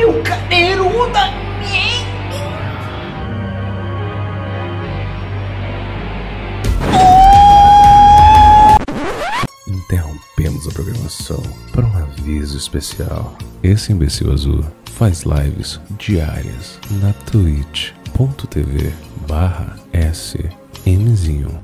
meu cadeiruda! Interrompemos a programação para um aviso especial. Esse imbecil azul faz lives diárias na twitch.tv/smzinho.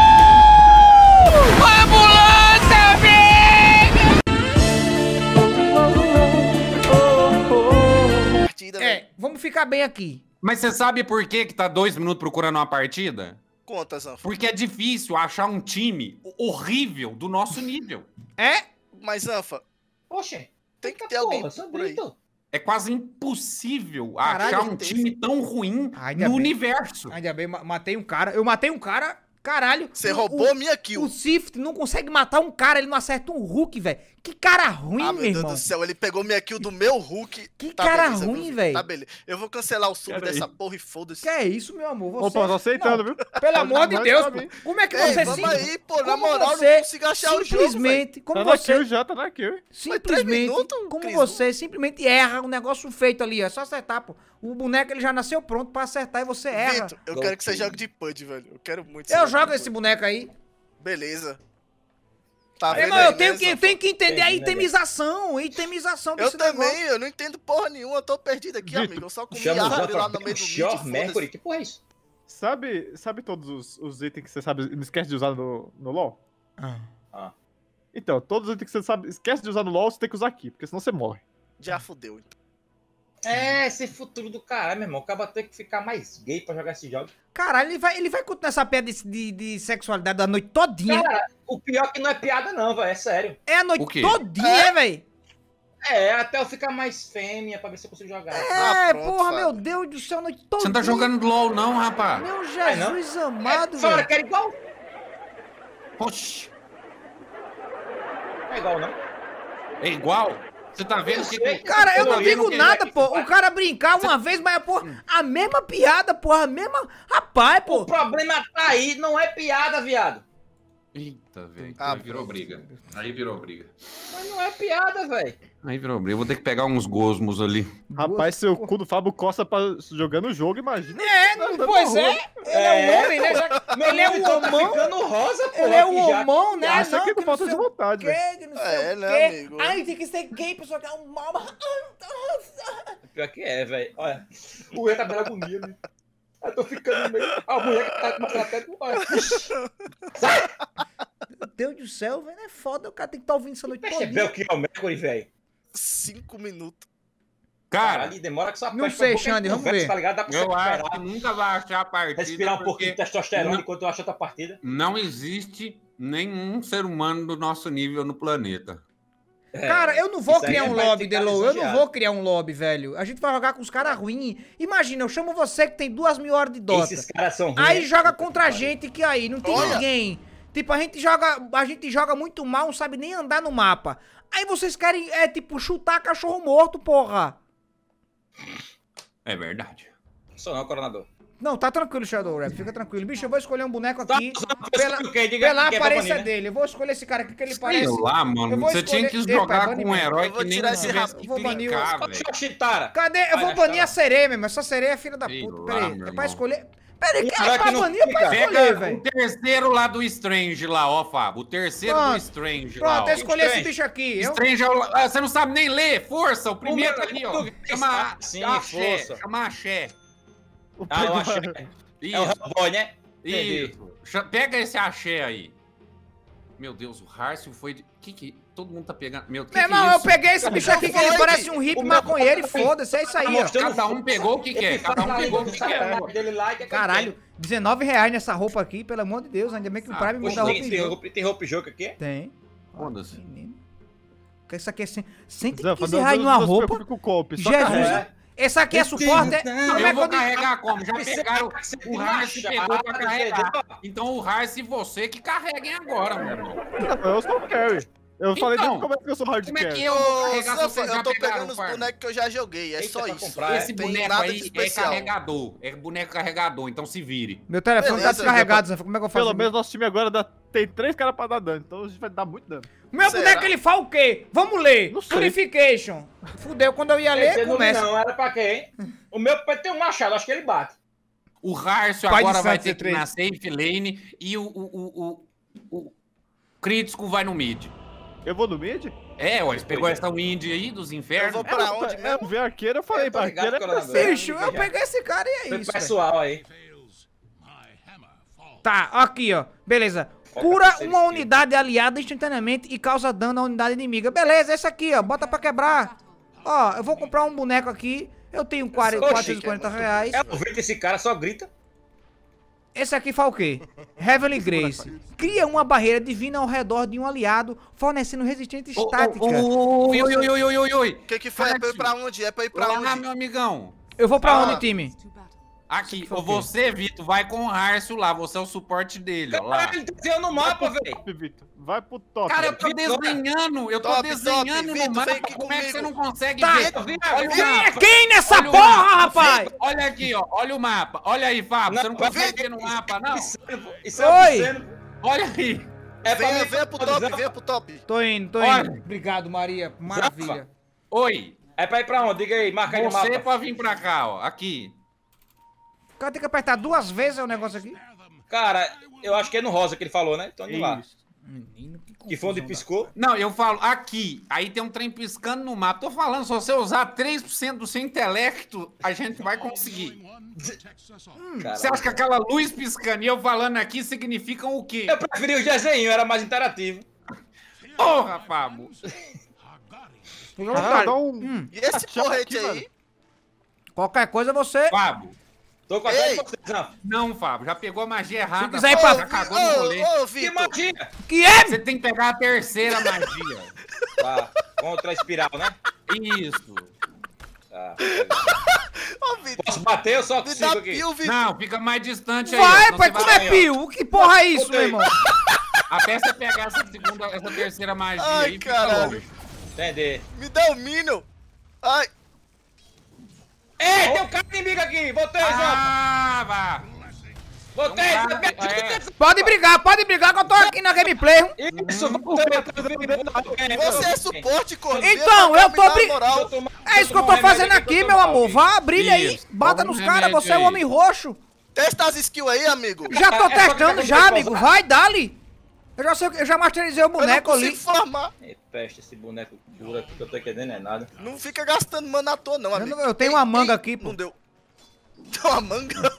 Vamos ficar bem aqui. Mas você sabe por que tá 2 minutos procurando uma partida? Conta, Zanfa. Porque é difícil achar um time horrível do nosso nível. É? Mas, Zanfa, Poxa, tem que ter alguém porra, por aí. Sandrito. É quase impossível Caralho, achar um tem time tão ruim Ainda no bem. universo. Ainda bem, matei um cara. Eu matei um cara, caralho. Você roubou a minha kill. O Swift não consegue matar um cara, ele não acerta um Hulk, velho. Que cara ruim, Ah, meu meu Deus irmão. do céu, ele pegou minha kill do meu Hulk. Que cara beleza, ruim, viu? velho. Tá, beleza. Eu vou cancelar o sub Pera aí. dessa porra e foda-se. Que é isso, meu amor? Você... Opa, tô aceitando, Não, viu? Pelo amor de Vai Deus, pra pô. mim. Como é que Ei, você vamos aí, pô. Na como moral, você não consigo achar o jogo, velho. simplesmente, como Tá na você, kill já, tá na kill. simplesmente, minutos, como Cris? você simplesmente erra um negócio feito ali, é só acertar, pô. O boneco ele já nasceu pronto pra acertar e você erra. Vitor, eu quero que você jogue de PUD, velho. Eu quero muito. que Eu você jogue jogo de esse PUD. boneco aí. Beleza. Tá Meu vendo irmão, aí, eu tenho né, que, Zanfa? entender a Entendi, né, itemização Eu desse também, negócio. eu não entendo porra nenhuma, eu tô perdido aqui, Vitor, amigo. Eu só comi Chama árvore lá no o meio do Shore vídeo, Mercury, foda-se. que porra é isso? Sabe todos os itens que você sabe, não esquece de usar no LoL? Ah. Então, todos os itens que você sabe, esquece de usar no LoL, você tem que usar aqui, porque senão você morre. Já fudeu, então. É, esse futuro do caralho, meu irmão. Acaba tendo que ficar mais gay pra jogar esse jogo. Caralho, ele vai continuar essa piada de sexualidade a noite todinha. Cara, o pior é que não é piada não, velho. É sério. É a noite O quê? todinha, velho. É, até eu ficar mais fêmea pra ver se eu consigo jogar. É, pronto, porra, Fábio. meu Deus do céu, a noite todinha. Você não tá jogando LOL não, rapaz. Meu É, não? Jesus amado, Fora, velho. quero igual. Poxa, Não é igual, não. é igual? Você tá vendo que... Cara, eu não Colorido digo que nada, vai- pô. O cara brincar uma vez, mas, pô, a mesma piada, pô, a mesma... Rapaz, O pô. problema tá aí, não é piada, viado. Eita, velho. Ah, Aí virou briga. Aí virou briga. Mas não é piada, velho. Aí virou briga. Eu vou ter que pegar uns gosmos ali. Rapaz, seu cu do Fábio Costa jogando o jogo, imagina. É, pois é. Ele é um homem, né? Ele é um Tá homão. ficando rosa, pô. Ele é aqui um já. homão, né? Acha Não, que não falta sei de o vontade, quê, velho. que não sei É, o né, quê. amigo? Ai, tem que ser gay pra jogar um mal. Pior que é, velho. Olha, o mulher tá dando agonia, né? Eu tô ficando meio... A mulher que tá começando até... Olha. Sai! Meu Deus do céu, velho. É foda. O cara tem que estar ouvindo essa noite Percebeu toda. que é o Mercury, velho? 5 minutos. Cara, Ali demora que só Não aperta sei, a boca e Xande, vamos conversa, ver. Tá ligado? Dá pra você eu acho que recuperar. nunca vai achar a partida. Respirar um pouquinho de porque testosterona não- enquanto eu acho outra partida. não existe nenhum ser humano do nosso nível no planeta. Cara, eu não vou Isso aí criar é um pra lobby, ficar Delo. Eu não lisonjeado. vou criar um lobby, velho. A gente vai jogar com os caras ruins. Imagina, eu chamo você que tem 2.000 horas de Dota. Esses caras são ruins. Aí né? joga contra a gente que aí não tem Olha. ninguém. Tipo, a gente joga muito mal, não sabe nem andar no mapa. Aí vocês querem, tipo, chutar cachorro morto, porra. É verdade. Sou não, coronador. Não, tá tranquilo, Shadow Rap, fica tranquilo. Bicho, eu vou escolher um boneco aqui pela, o quê? Diga pela que é aparência pra banir, né? dele. Eu vou escolher esse cara aqui que ele Sei parece... lá, Eu mano. vou Você tinha que escolher- Epa, jogar com um banimento. herói Eu vou que nem tirar esse tivesse rabo. que Eu vou banir clicar, o- velho. Chitara. Cadê? Eu Vai, vou banir Chitara. a sereia mesmo. Essa sereia é filha da Sei puta. lá, Peraí, meu é pra irmão. escolher... Peraí, que cara é que pra não banir, é pra fica. escolher, Pega o velho. terceiro lá do Strange lá, ó, Fábio. O terceiro do Pronto. Strange lá, Pronto, ó. eu escolhi esse Strange. bicho aqui. Eu... Strange é o... Ah, você não sabe nem ler. Força, o primeiro meu ali, ó. Deus. Chama Sim, Axé. força. Chama Axé. Ah, eu achei. Isso. É o Hellboy, né? Entendi. Isso. Pega esse Axé aí. Meu Deus, o Harcio foi de... Que... Todo mundo tá pegando... Meu Meu irmão, é eu isso? peguei esse bicho aqui que ele parece um hippie O meu- maconheiro e foda-se, é isso aí, ó. Cada um pegou o que quer. Cada um pegou o que quer. pô. Dele lá, que é Caralho, R$19 nessa roupa aqui, pelo amor de Deus. Ainda bem que o Prime me Poxa, dá roupa tem, em tem, jogo. roupa, tem roupa e jogo aqui? Tem. Foda-se. Menino. Isso aqui é R$115 Zanfa, numa não se roupa. preocupe com o golpe, só Jesus. carrega. Essa aqui é suporte. Não, Como é eu que vou eu digo? carregar como? Já Você pegaram... você O tem Harce uma pegou pra chave, carregar. entendeu? Então o Harce e você que carreguem agora, meu irmão. Eu sou o carry. Eu falei Então, desde o começo que eu sou hard Como é que carry. eu vou Ô, carregar se Zanfa, vocês já eu tô pegaram pegando o os farm? bonecos que eu já joguei, é Eita, só pra isso. comprar, Esse Tem boneco nada de aí é especial. carregador. É boneco carregador, então se vire. Meu telefone tá Beleza, descarregado, Zanfa. Como é que eu faço? Pelo aqui? menos nosso time agora tem 3 caras pra dar dano, então a gente vai dar muito dano. Meu Será? boneco, ele fala o quê? Vamos ler. Não sei. Purification. Fudeu, quando eu ia Esse ler, não, começa. não, era pra quem? O meu pai tem um machado, acho que ele bate. O Harcio Pai de agora vai Santos ter que ir C3. na safe lane e o Crítico vai no mid. Eu vou no mid? É, ó, eles pegou essa wind aí dos Eu infernos. vou pra onde É, mesmo? ver arqueiro, eu falei, Eu tô pra ligado arqueiro é que eu pra não- Bicho, eu peguei esse cara e é Foi isso, velho. pessoal aí. Tá, aqui, ó. Beleza. Qual Cura que é o uma terceiro unidade aliada instantaneamente e causa dano à unidade inimiga. Beleza, esse aqui, ó. Bota pra quebrar. Ó, eu vou comprar um boneco aqui. Eu tenho 440 reais. É 90 esse cara, só grita. Esse aqui faz o quê? Heavenly Grace. Cria uma barreira divina ao redor de um aliado, fornecendo resistência estática. Oi, oi, oi, oi, oi, oi. O que foi? É pra ir pra onde? É pra ir pra Lá, onde? meu amigão. Eu vou pra Ah. onde, time? Aqui, foi o quê? você, Vitor, vai com o Harcio lá. Você é o suporte dele, ó. Lá. Caralho, ele desceu no mapa, velho. top, Vitor. Vai pro top. Cara, eu tô Vitor, desenhando. Eu tô top, desenhando top. no Vitor, mapa. vem aqui Como é que comigo. você não consegue Tá. ver? Olha o Quem é mapa. quem nessa Olha o porra, mapa. rapaz? Olha aqui, ó. Olha o mapa. Olha aí, Fábio. Você não Não, consegue ver no mapa, não? Isso é Oi. obsceno. Olha aí. É pra Venha, mim, venha pro top, venha pro top. Tô indo, tô Olha. indo. Obrigado, Maria. Maravilha. Oi. É pra ir pra onde? Diga aí, marca aí no Você mapa. pode vir pra cá, ó. Aqui. O cara tem que apertar 2 vezes o negócio aqui. Cara, eu acho que é no rosa que ele falou, né? Então, de lá. Isso. Menino, Que foi onde piscou. Não, eu falo aqui. Aí tem um trem piscando no mapa. Tô falando, se você usar 3% do seu intelecto, a gente vai conseguir. Você acha que aquela luz piscando e eu falando aqui significam o quê? Eu preferi os desenhos, era mais interativo. Porra, Fábio. Ah, dá um... E esse Chama porrete aqui, aí? mano. Qualquer coisa você... Fábio. Tô com a Ei. cara de vocês, Zanfa. Não, Fábio. Já pegou a magia errada. Se quiser ir Fábio, pra- já cagou no rolê. Ô, Que Vitor. magia! Que é? Você tem que pegar a terceira magia. Tá, contra a espiral, né? Isso. Tá. Ô, Vitor. Posso bater ou só Me consigo dá aqui? pio, Vitor. Não, fica mais distante aí. Vai, senão pai, você como vai- é pio? Que porra é isso, meu Botei. irmão? Até você pegar essa terceira magia Ai, aí, fica caralho. longe. Entender. Me dá o Minion. Ai. Ei, tem um cara inimigo aqui! Voltei, Zanfa! Ah, vá. Voltei! Não Zanfa! vai, é. Pode brigar que eu tô aqui na gameplay. Isso, voltei! Você é suporte, corno. Então, eu tô brin- moral. É isso que eu tô fazendo aqui, meu amor. Vá, brilha aí. Isso, Bota toma nos um caras, remédio você é o aí. homem roxo. Testa as skills aí, amigo. Já tô É só que testando tá já, com amigo. né? Vai, dali. Eu já sei, eu já masterizei o Eu não boneco consigo ali. formar. É peste esse boneco puro aqui que eu tô entendendo é nada. Não fica gastando mana à toa, não, amigo. eu tenho uma manga aqui, pô. Não deu. Tem uma manga?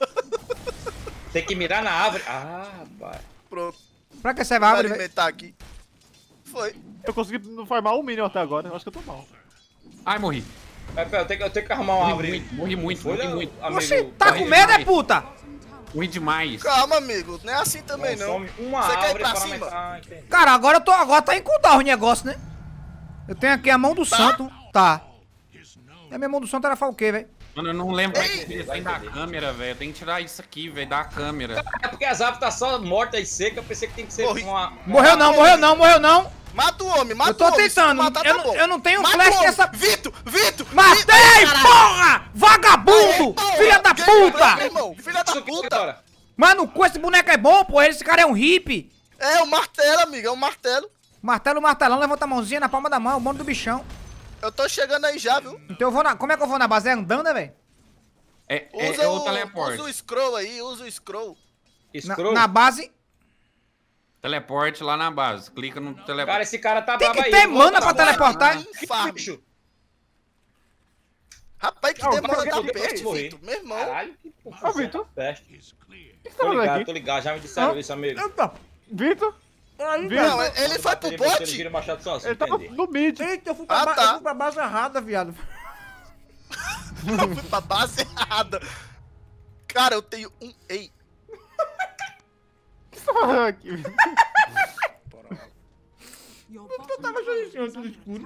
Tem que mirar na árvore. Ah, rapaz. Pronto. Pra que serve a Vai árvore, velho? alimentar aqui. Foi. Eu consegui não farmar um minion até agora, eu acho que eu tô mal. Ai, morri. Pera, eu tenho que arrumar uma árvore. Morri muito, Foi, morri muito. amigo? Oxi, tá com Morri medo, é demais. puta? Morri demais. Calma, amigo. Não é assim também, não. Consome uma Você quer ir árvore pra para cima? aumentar. Entendi. Cara, agora tá em cooldown o negócio, né? Eu tenho aqui a mão do santo. Tá. E a minha mão do santo era falar o quê, velho? Mano, eu não lembro Ei! que tem da câmera, velho. Tem que tirar isso aqui, velho, da câmera. É porque as árvores tá só morta e seca. Eu pensei que tem que ser Morri. uma. Morreu não, morreu não, morreu não. Mata o homem, mata Eu tô o homem. Se tu tentando, matar, eu tá não- bom. eu não tenho Mata flash o homem. dessa- Vitor! Matei, porra! Vagabundo! Porra, Filha da que problema, puta! irmão? Filha da Isso aqui puta! agora. Mano, com esse boneco é bom, pô. Esse cara é um hippie. É o martelo, amigo, é o martelo. Martelão, levanta a mãozinha na palma da mão, o bônus do bichão. Eu tô chegando aí já, viu? Então eu vou na... Como é que eu vou na base? É andando, né, velho? Usa o teleporte. Usa o scroll aí, usa o scroll. Scroll. Na base... Teleporte lá na base. Clica no teleporte. Cara, esse cara tá Tem brabo que aí. ter eu vou mana botar pra teleportar. Que Farm. bicho? Rapaz, que Não, demora eu da quero peste, morrer. Vitor. Meu irmão. Caralho, que porra. Ah, Vitor. Peste. O que você tá fazendo aqui? Tô ligado, já me disseram isso, amigo. Eita, Vitor? Vitor? Não, ele foi pro Ele bote? vira o machado sozinho, Ele tava entendi. no mid. eita, eu fui Ah, tá. eu fui pra base errada, viado. Eu fui pra base errada. Cara, eu tenho um... Ei, O que você tá fazendo aqui, Vitor? Eu tava achando tudo escuro.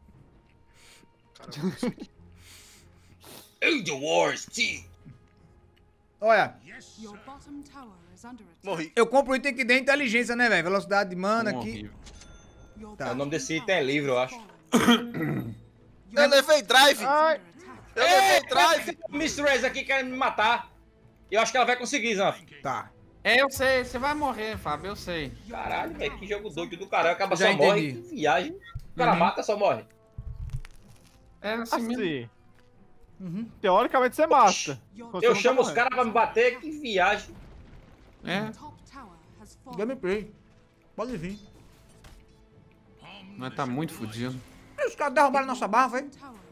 The Wars, T. Olha, morri. eu compro o item que dê inteligência, né, velho? Velocidade de mana aqui. Horrível. Tá. É, o nome desse item é livre, eu acho. Eu levei drive. Ai, Eu levei drive. Miss Raze aqui querendo me matar. Eu acho que ela vai conseguir, Zanf. Tá. É, eu sei, você vai morrer, Fábio, eu sei. Caralho, velho, que jogo doido do caralho. Acaba Já só morre. entendi. Que viagem. O cara mata, só morre. É assim mesmo. assim. Uhum. Teoricamente você mata. Quando Eu você chamo não os tá caras pra me bater, que viagem. É, Gameplay. Pode vir. mas tá muito fudido. E os caras derrubaram nossa barra, foi?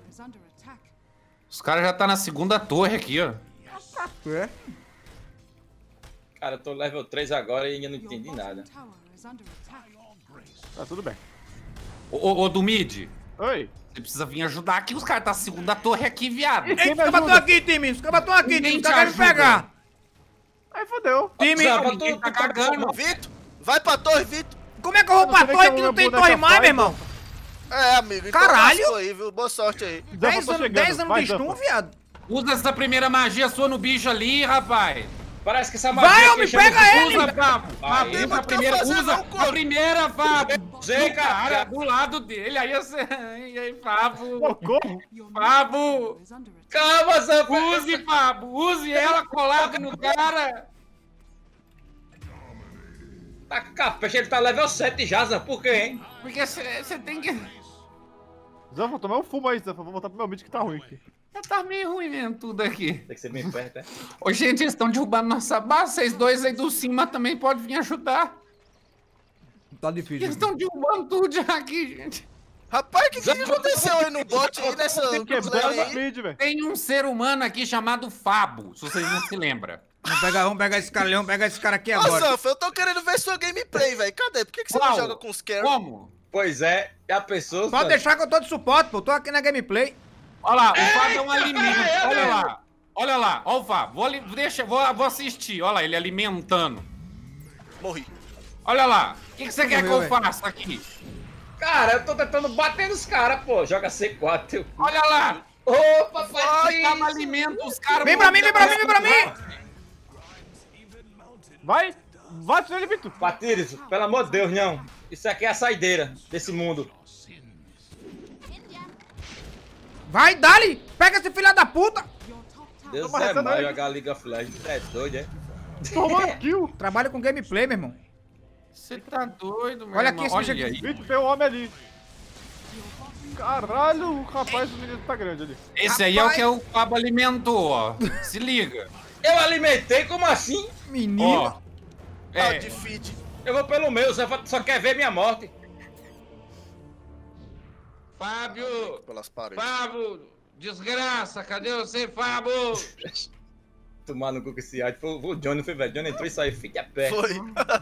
Os caras já tá na segunda torre aqui, ó. É. Cara, eu tô level 3 agora e ainda não entendi nada. Tá tudo bem. Ô, do mid, Oi. você precisa vir ajudar aqui, os caras tá na segunda torre aqui, viado. Quem me Eita, os caras ajuda? aqui, time. Os caras estão aqui, time. Ninguém Os caras te querem me ajuda. pegar. Aí fodeu. Time, Zanfa, Ninguém tá cagando. Vitor, vai pra torre, Vitor. como é que eu vou Eu não pra sei nem torre que que é não o tem meu torre boneco mais, meu pai, irmão? É, amigo. Então Caralho. lascou aí, viu? Boa sorte aí. Zanfa, 10 tô anos, chegando. 10 anos Vai, de stun, Zanfa. viado. Usa essa primeira magia sua no bicho ali, rapaz. Parece que essa magia Vai, aqui homem, chama- pega ele. Usa, Fábio. Aí. Fábio, usa a primeira, Tá fazendo usa um corpo. a primeira, Fábio. Sei, Do cara. do lado dele, aí você... E aí, Fábio. Socorro. Fábio. Calma, Zanfa. Use, Fábio. Use ela colada no cara. Tá com capeta, ele tá level 7 já, Zanfa. Por quê, hein? Porque você tem que... Zanfa, tomar um fumo aí, Zanfa. Vou voltar pro meu mid que tá ruim aqui. Tá meio ruim mesmo tudo aqui. Tem que ser bem perto, é? Ô, gente, eles estão derrubando nossa base. Vocês dois aí do cima também podem vir ajudar. Tá difícil. Eles estão derrubando tudo já aqui, gente. Rapaz, o que aconteceu aí no bot aí nessa... Quebrando aí? o mid, velho. Tem um ser humano aqui chamado Fabo, se vocês não se lembram. Vamos pegar esse cara, Leão. Pegar esse cara aqui Ô, agora. Zanfa, eu tô querendo ver sua gameplay, velho. Cadê? Por que você não Qual? joga com os carry? Como? Pois é, já pensou, Pode Zanfa? deixar que eu tô de suporte, pô. Tô aqui na gameplay. Olha lá, o Fábio é um alimento. Olha lá. Olha lá, olha o Fábio. Vou assistir. Olha lá, ele alimentando. Morri. Olha lá. O que você quer que eu Morreu, faça aqui? Cara, eu tô tentando bater nos caras, pô. Joga C4, teu. Olha lá. Opa, Tava alimento, os caras... Vem pra mim, vem pra mim, vem pra mim. Vai. Bate nele, Vitor. Patrício, pelo amor de Deus, não. Isso aqui é a saideira desse mundo. Vai, dali. Pega esse filho da puta. Deus Toma é essa mais daí. jogar League of Legends. É doido, é? Tomou kill. Trabalha com gameplay, meu irmão. Você tá doido, meu Olha irmão. aqui esse bicho Olha aqui. aí. Vitor, tem um homem ali. Caralho, o rapaz do menino tá grande ali. Esse aí é o que o Fábio alimentou, ó. Se liga. Eu alimentei, como assim? Menino. Ó. Ah, É, de feed. Eu vou pelo meu, você só quer ver minha morte. Fábio. Pelas paredes. Fábio. Desgraça, cadê você, Fábio? Tomar no cu com esse áudio. Foi o Johnny, foi, velho. Johnny entrou e saiu, fica a pé. Foi.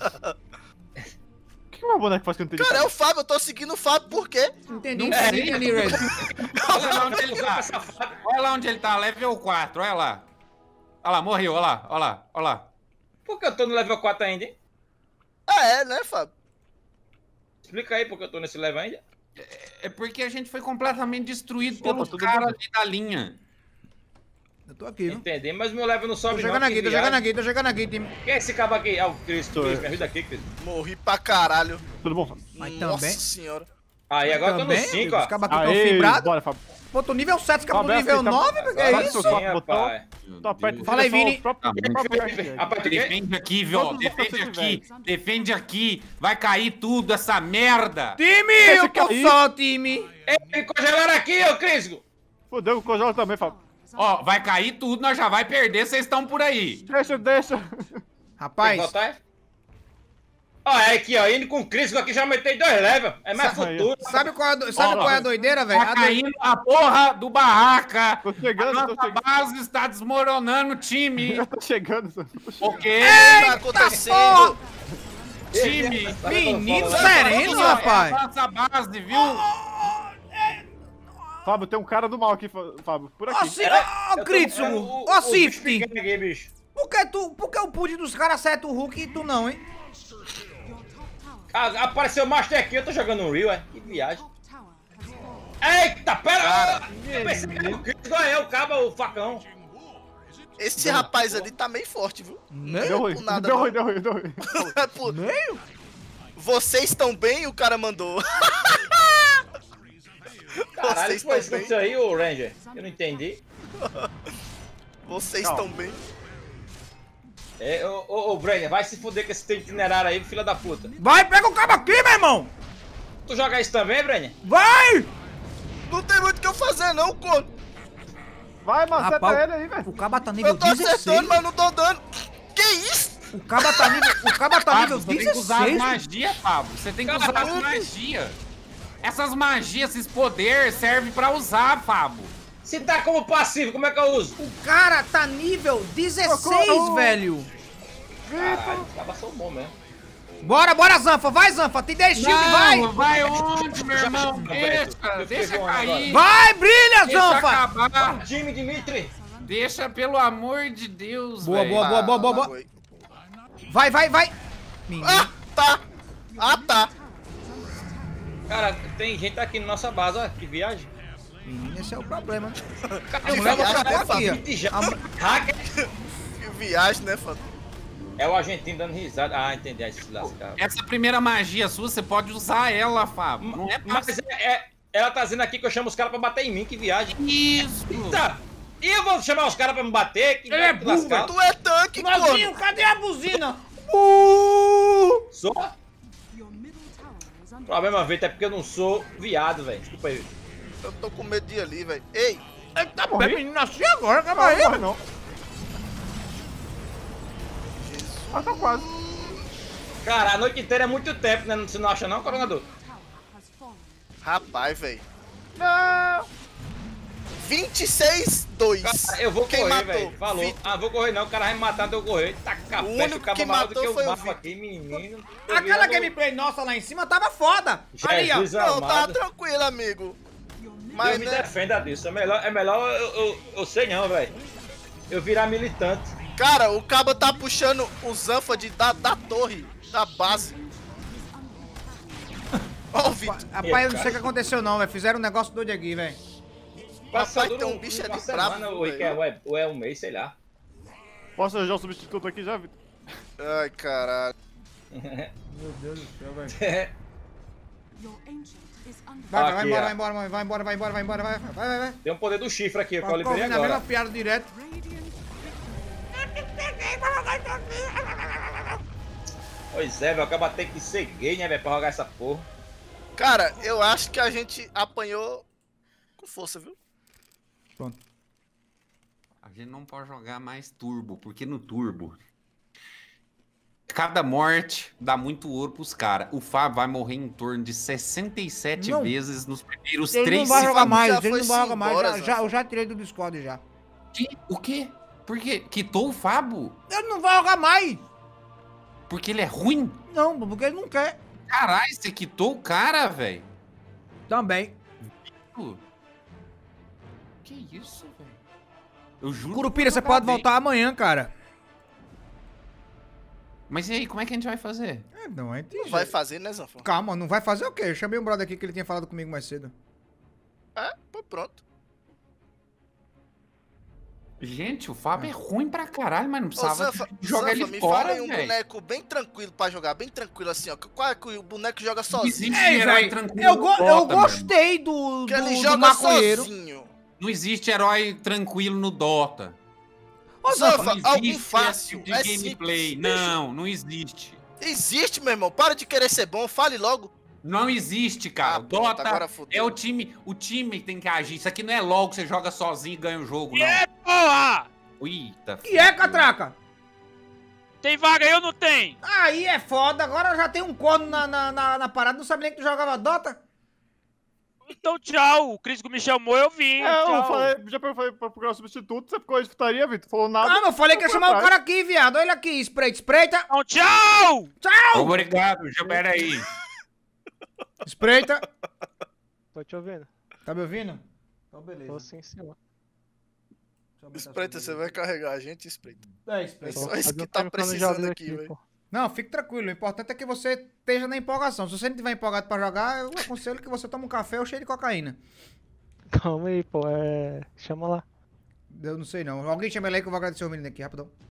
O que o meu boneco faz que eu não tenho? Cara, é o Fábio. Eu tô seguindo o Fábio por quê? Entendi, Não sei. entendi, Red. Olha lá onde ele tá. Olha lá onde ele tá, level 4, olha lá. Olha lá, morreu, olha lá, olha lá, olha lá. Por que eu tô no level 4 ainda, hein? Ah, é, né, Fábio? Explica aí porque eu tô nesse level ainda. É porque a gente foi completamente destruído Opa, pelos tudo caras bom? ali da linha. Eu tô aqui, viu? Entendi, mas meu level não Tô sobe chegando não. aqui, que tô chegando viagem. aqui, tô chegando aqui, time. Quem é esse cabo aqui? Ah, o Cris. Sou Cris, eu. me ajuda aqui, Cris. Morri pra caralho. Tudo bom, Fábio? Mas Nossa também. senhora. Aí, agora eu tô no Também, 5, os ó. cabos aqui tão Aê, fibrados. bora, Fábio. Pô, tô nível 7, os cabos do Tá nível aberto, 9, que é vai, isso? seu Sim, botão. rapaz. Tu aperta Fala aí, direção Vini. ao próprio- Tá muito próprio gatilho. Aperta o quê? Defende aqui, viu? Todos os Defende vocês aqui. Defende aqui. Vai cair tudo, essa merda. Time, eu tô cair. só, time. Ei, congelaram aqui, ô Cris. Fudeu, o cojolo também, Fábio. Ó, vai cair tudo, nós já vai perder, vocês estão por aí. Deixa. Tem que Rapaz, botar, é? Ó, é aqui, ó. Indo com o Cris, aqui já aumentei 2 levels. É mais Sai aí. futuro. sabe qual é Ó, a doideira, velho? Tá caindo a porra do barraca. Tô A chegando, tô nossa chegando. base está desmoronando, time. Eu tô chegando, Fábio. Ok? O que tá acontecendo? Time. Menino Fala, sereno, Ó, rapaz. É a nossa base, viu? Fábio, tem um cara do mal aqui, Fábio. Por Ó, aqui. ó, Critsu, ó, Sifty. Aqui, bicho. Por que o pude dos caras acerta o Hulk e tu não, hein? Ah, apareceu o Master aqui, eu tô jogando um Real, é? Que viagem. Eita, pera! Eu pensei que era o Cris, ganhou o cabo, o facão. Esse rapaz ali tá meio forte, viu? Deu ruim, Por nada, deu não. ruim, deu ruim, deu ruim. Por- Meio? Vocês estão bem? O cara mandou. Caralho, Vocês foi estão isso aí, ô Ranger? Eu não entendi. Vocês estão bem? É, ô, Brenner, vai se fuder com esse teu itinerário aí, filha da puta. Vai, pega o cabo aqui, meu irmão! Tu joga isso também, Brenner? Vai! Não tem muito o que eu fazer, não, corno. Vai, maceta Rapaz, ele aí, velho. O cabo tá nível Eu tô acertando, 16. mas não tô dando. Que isso? O cabo tá nível Fábio, você tem que usar as 16. magias, Fábio. Você tem que usar as magias. Essas magias, esses poderes, servem pra usar, Fábio. Se tá como passivo, como é que eu uso? O cara tá nível 16, Socorro! velho. Caralho, os cabas são bons mesmo. Bora, Zanfa. Vai, Zanfa. Tem 10 shield, vai. Vai onde, meu irmão? Eu Deixa fiquei cair. Vai, brilha, Deixa Zanfa. acabar. Time, Dimitri. Deixa, pelo amor de Deus, Boa, velho. boa. Magoei. Vai. Menino. Ah, tá. Cara, tem gente aqui na nossa base, ó, que viagem. Menino, esse é o problema. Eu mulher vou vai pra pra aqui, ó. Hacker. Que viagem, né, Fábio? É o argentino dando risada. Ah, entendi, aí se lascar. Essa primeira magia sua, você pode usar ela, Fábio. Não é Mas ela tá dizendo aqui que eu chamo os caras pra bater em mim, que viagem. isso. Eita! E eu vou chamar os caras pra me bater? Que Ele é vai burro, lascar. Tu é tanque, Nozinho, corno. cadê a buzina? Sou? Problema feito é porque eu não sou viado, velho. Desculpa aí. Eu tô com medo de ir ali, velho. Ei, Eita, pé, menino, nasci agora, calma aí. Não morre, não. Ah, tá quase. Cara, a noite inteira é muito tempo, né? Você não acha não, coronador? rapaz, velho. Não. 26-2. Cara, eu vou Quem correr, matou? velho. Falou. Vitor. Ah, vou correr não, o cara vai me matar, então eu correr. Taca O peste, único o cabo que maior do matou que o foi o bafo Vitor. aqui, menino. Aquela gameplay nossa lá em cima tava foda. Ali, ó. Jesus Não, tá amado. tranquilo, amigo. Deus Mas, me né, defenda disso. É melhor eu sei não, velho. Eu virar militante. cara, o cabo tá puxando o Zanfa da torre, da base. Ó o Vitor. Rapaz, eu não sei o que aconteceu não, velho. Fizeram um negócio doido aqui, velho. Passou tem um bicho uma ali semana, bravo, ou é um mês, sei lá. Posso arranjar o substituto aqui já, Vitor? Ai, caralho. Meu Deus do céu, velho. Vai Aqui, embora. Vai. Tem um poder do chifre aqui, que eu Tá liberei ouvindo a mesma agora. piada direto. Pois é, velho, acaba ter que ser gay, né, velho, pra jogar essa porra. Cara, eu acho que a gente apanhou com força, viu? A gente não pode jogar mais turbo, porque no turbo, cada morte dá muito ouro pros caras. O Fábio vai morrer em torno de 67 Não. vezes nos primeiros Ele 3 não vai jogar Fábio mais, já ele foi não vai jogar mais. embora, Eu já tirei do Discord já. O quê? Por quê? Quitou o Fábio? Ele não vai jogar mais. Porque ele é ruim? Não, porque ele não quer. Caralho, você quitou o cara, velho. Também. Que isso, velho? Eu juro. Curupira, que você eu pode acabei. voltar amanhã, cara. Mas e aí, como é que a gente vai fazer? Não, é Não vai fazer, né, Zanfa? Calma, não vai fazer o quê? Eu chamei um brother aqui que ele tinha falado comigo mais cedo. É, pô, pronto. Gente, o Fábio é ruim pra caralho, mas não Ô, precisava Zanfa, jogar Zanfa, ele me fora, fala aí um velho. boneco bem tranquilo pra jogar, bem tranquilo assim, ó. Qual é que o boneco joga Não sozinho? existe Ei, herói velho, tranquilo eu no Dota, eu meu irmão. gostei do Que ele do joga maconheiro. sozinho. Não existe herói tranquilo no Dota. Ô, Zanfa, Zanfa, Não algum existe fácil, esse é tipo de gameplay. simples. Não existe. Existe, meu irmão. Para de querer ser bom, fale logo. Não existe, cara. Ah, O pronto, Dota agora fudeu. é o time que tem que agir. Isso aqui não é LOL que você joga sozinho e ganha o jogo, não. Porra! Eita, que é, Catraca? Tem vaga aí ou não tem? Aí é foda, agora já tem um corno na parada, não sabia nem que tu jogava Dota? Então tchau, o Crisco me chamou, eu vim. É, eu tchau. falei, já falei pra procurar o substituto, você ficou de putaria, Vitor. Falou nada. Ah, eu falei que ia chamar o cara aqui, viado. Olha aqui, espreita. Então tchau! Tchau! Obrigado, pera aí. Espreita. Tô te ouvindo. Tá me ouvindo? Então beleza. Tô sim, senhor. Espreita, você vai carregar a gente, espreita. É, É espreita. só isso Fazer que um tá time precisando planejador aqui, velho. pô. Não, fique tranquilo. O importante é que você esteja na empolgação. Se você não estiver empolgado pra jogar, eu aconselho que você tome um café ou cheio de cocaína. Calma aí, pô. Chama lá. Eu não sei não. Alguém chama ele aí que eu vou agradecer o menino aqui, rapidão.